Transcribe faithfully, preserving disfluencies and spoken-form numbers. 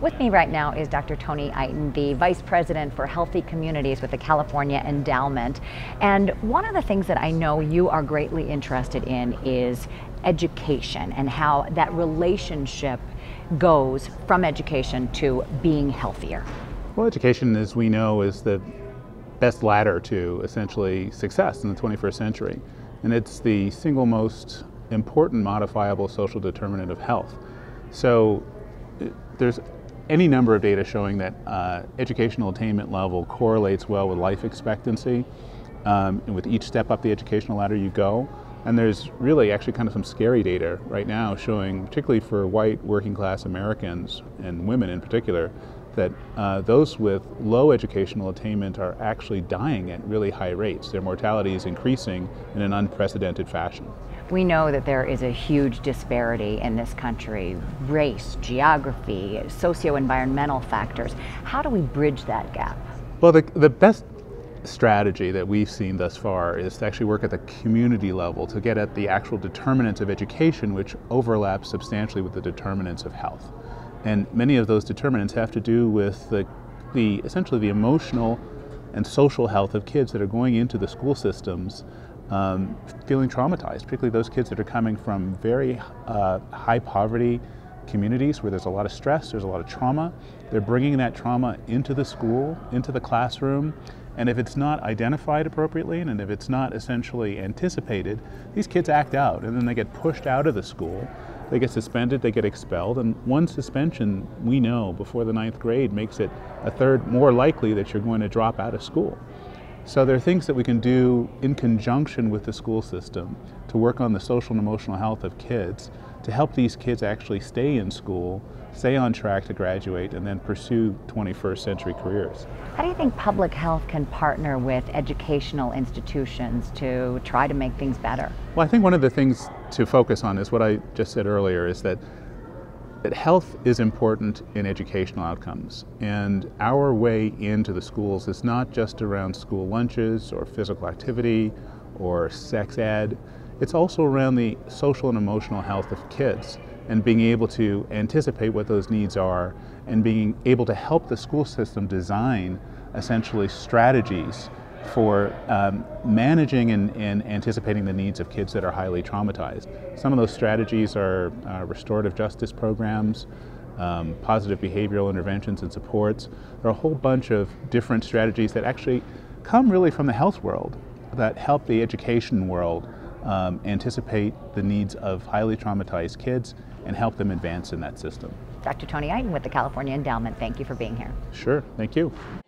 With me right now is Doctor Tony Iton, the Vice President for Healthy Communities with the California Endowment. And one of the things that I know you are greatly interested in is education and how that relationship goes from education to being healthier. Well, education, as we know, is the best ladder to essentially success in the twenty-first century. And it's the single most important modifiable social determinant of health. So there's any number of data showing that uh, educational attainment level correlates well with life expectancy. Um, and with each step up the educational ladder you go. And there's really actually kind of some scary data right now showing, particularly for white working class Americans and women in particular, that uh, those with low educational attainment are actually dying at really high rates. Their mortality is increasing in an unprecedented fashion. We know that there is a huge disparity in this country, race, geography, socio-environmental factors. How do we bridge that gap? Well, the, the best strategy that we've seen thus far is to actually work at the community level to get at the actual determinants of education, which overlap substantially with the determinants of health. And many of those determinants have to do with the, the essentially the emotional and social health of kids that are going into the school systems um, feeling traumatized, particularly those kids that are coming from very uh, high poverty communities where there's a lot of stress, there's a lot of trauma. They're bringing that trauma into the school, into the classroom, and if it's not identified appropriately and if it's not essentially anticipated, these kids act out and then they get pushed out of the school. They get suspended, they get expelled, and one suspension, we know, before the ninth grade makes it a third more likely that you're going to drop out of school. So there are things that we can do in conjunction with the school system to work on the social and emotional health of kids to help these kids actually stay in school, stay on track to graduate, and then pursue twenty-first century careers. How do you think public health can partner with educational institutions to try to make things better? Well, I think one of the things to focus on is what I just said earlier, is that that health is important in educational outcomes. And our way into the schools is not just around school lunches or physical activity or sex ed. It's also around the social and emotional health of kids and being able to anticipate what those needs are and being able to help the school system design essentially strategies for um, managing and, and anticipating the needs of kids that are highly traumatized. Some of those strategies are uh, restorative justice programs, um, positive behavioral interventions and supports. There are a whole bunch of different strategies that actually come really from the health world that help the education world um, anticipate the needs of highly traumatized kids and help them advance in that system. Doctor Tony Iton with the California Endowment, thank you for being here. Sure, thank you.